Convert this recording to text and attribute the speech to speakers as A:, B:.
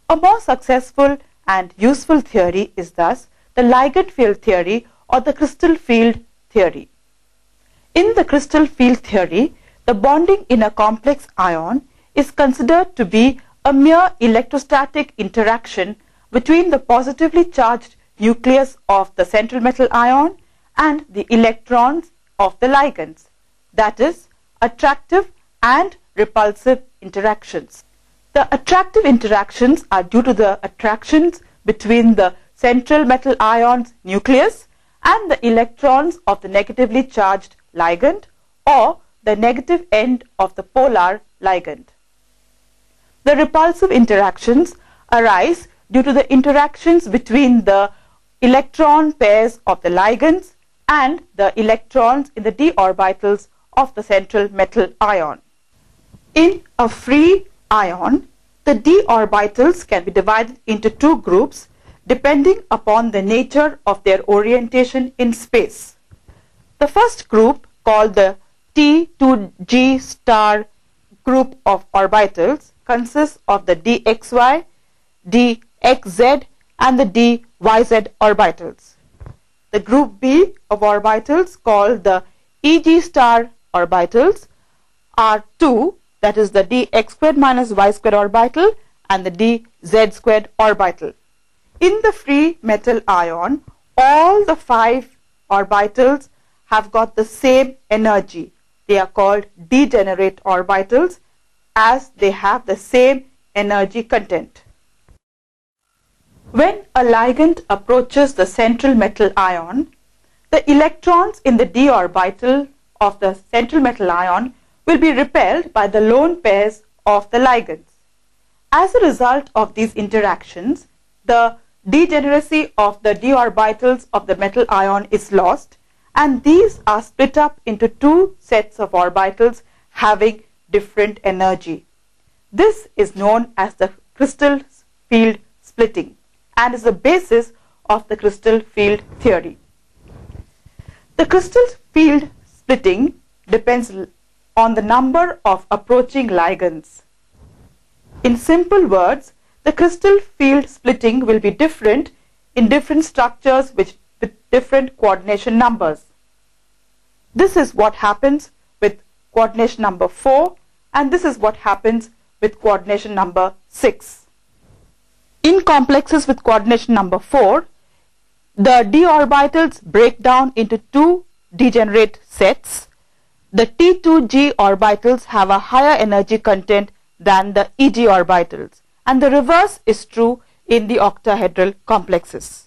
A: A more successful and useful theory is thus the ligand field theory or the crystal field theory. In the crystal field theory, the bonding in a complex ion is considered to be a mere electrostatic interaction between the positively charged nucleus of the central metal ion and the electrons of the ligands, that is, attractive and repulsive interactions. The attractive interactions are due to the attractions between the central metal ion's nucleus and the electrons of the negatively charged ligand or the negative end of the polar ligand. The repulsive interactions arise due to the interactions between the electron pairs of the ligands and the electrons in the d orbitals of the central metal ion. In a free ion, the d orbitals can be divided into two groups depending upon the nature of their orientation in space. The first group, called the T2G star group of orbitals, consists of the dxy, dxz and the dyz orbitals. The group B of orbitals, called the Eg star orbitals, are two, that is the dx squared minus y squared orbital and the dz squared orbital. In the free metal ion, all the 5 orbitals have got the same energy. They are called degenerate orbitals as they have the same energy content. When a ligand approaches the central metal ion, the electrons in the d orbital of the central metal ion will be repelled by the lone pairs of the ligands. As a result of these interactions, the degeneracy of the d orbitals of the metal ion is lost, and these are split up into two sets of orbitals having different energy. This is known as the crystal field splitting and is the basis of the crystal field theory. The crystal field splitting depends on the number of approaching ligands. In simple words, the crystal field splitting will be different in different structures with different coordination numbers. This is what happens with coordination number 4, and this is what happens with coordination number 6. In complexes with coordination number 4, the d orbitals break down into two degenerate sets. The T2G orbitals have a higher energy content than the Eg orbitals, and the reverse is true in the octahedral complexes.